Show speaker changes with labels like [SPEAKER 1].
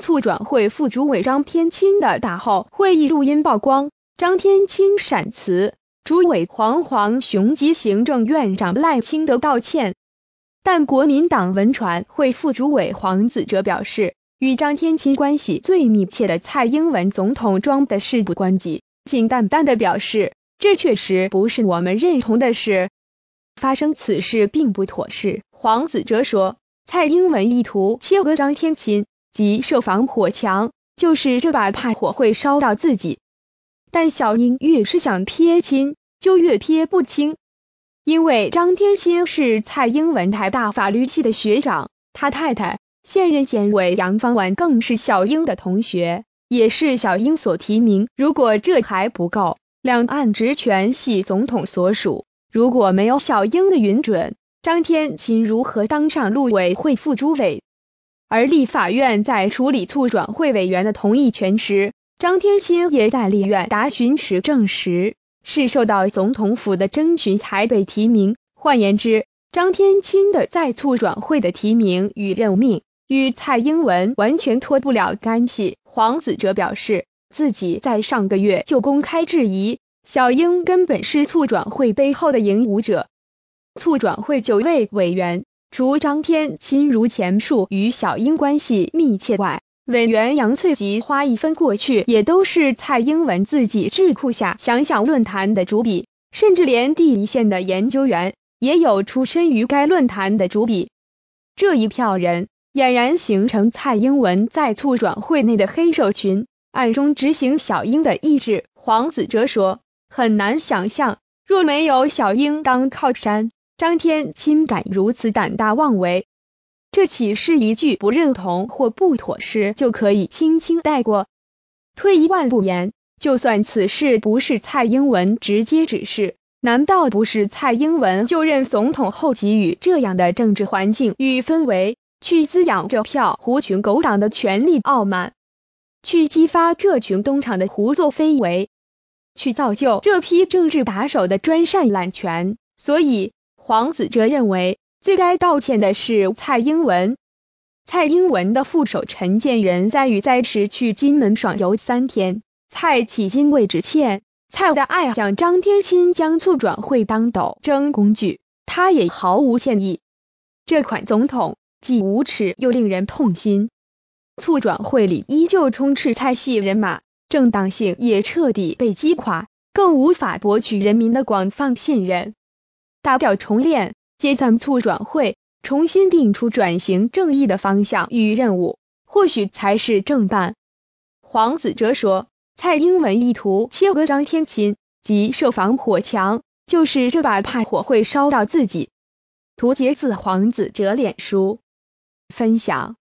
[SPEAKER 1] 促转会副主委张天钦的大后会议录音曝光，张天钦闪辞，主委黄煌雄及行政院长赖清德道歉。但国民党文传会副主委黄子哲表示，与张天钦关系最密切的蔡英文总统装的事不关己，仅淡淡的表示，这确实不是我们认同的事，发生此事并不妥适。黄子哲说，蔡英文意图切割张天钦及设防火墙，就是这把怕火会烧到自己。但小英越是想撇清，就越撇不清。因为张天钦是蔡英文台大法律系的学长，他太太现任监委杨芳婉更是小英的同学，也是小英所提名。如果这还不够，两岸职权系总统所属，如果没有小英的允准，张天钦如何当上陆委会副主委？而立法院在处理促转会委员的同意权时，张天钦也在立院答询时证实，是受到总统府的征询才被提名。换言之，张天钦的在促转会的提名与任命，与蔡英文完全脱不了干系。黄子哲表示，自己在上个月就公开质疑，小英根本是促转会背后的引武者。促转会9位委员，除张天钦如前述与小英关系密切外，委员杨翠及花一分过去也都是蔡英文自己智库下想想论坛的主笔，甚至连第一线的研究员也有出身于该论坛的主笔。这一票人俨然形成蔡英文在促转会内的黑手群，暗中执行小英的意志。黄子哲说，很难想象，若没有小英当靠山，张天钦敢如此胆大妄为。这岂是一句不认同或不妥适就可以轻轻带过？退一万步言，就算此事不是蔡英文直接指示，难道不是蔡英文就任总统后给予这样的政治环境与氛围，去滋养这票狐群狗党的权力傲慢，去激发这群东厂的胡作非为，去造就这批政治打手的专擅滥权？所以黄子哲认为，最该道歉的是蔡英文。蔡英文的副手陈建仁在持去金门爽游3天，蔡迄今未致歉。蔡的爱将张天钦将促转会当斗争工具，他也毫无歉意。这款总统既无耻又令人痛心。促转会里依旧充斥蔡系人马，正当性也彻底被击垮，更无法博取人民的广泛信任。打掉重练，接赞促转会，重新定出转型正义的方向与任务，或许才是正办。黄子哲说，蔡英文意图切割张天钦及设防火墙，就是这把怕火会烧到自己。图节自黄子哲脸书分享。